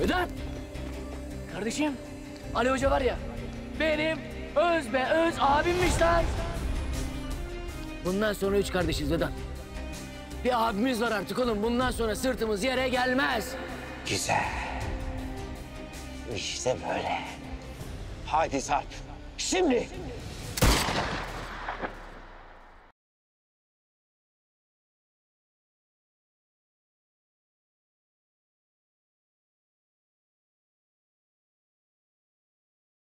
Vedat! Kardeşim, Ali Hoca var ya, benim öz abimmiş lan. Bundan sonra 3 kardeşiz Vedat. Bir abimiz var artık oğlum. Bundan sonra sırtımız yere gelmez. Güzel. İşte böyle. Hadi Sarp. Şimdi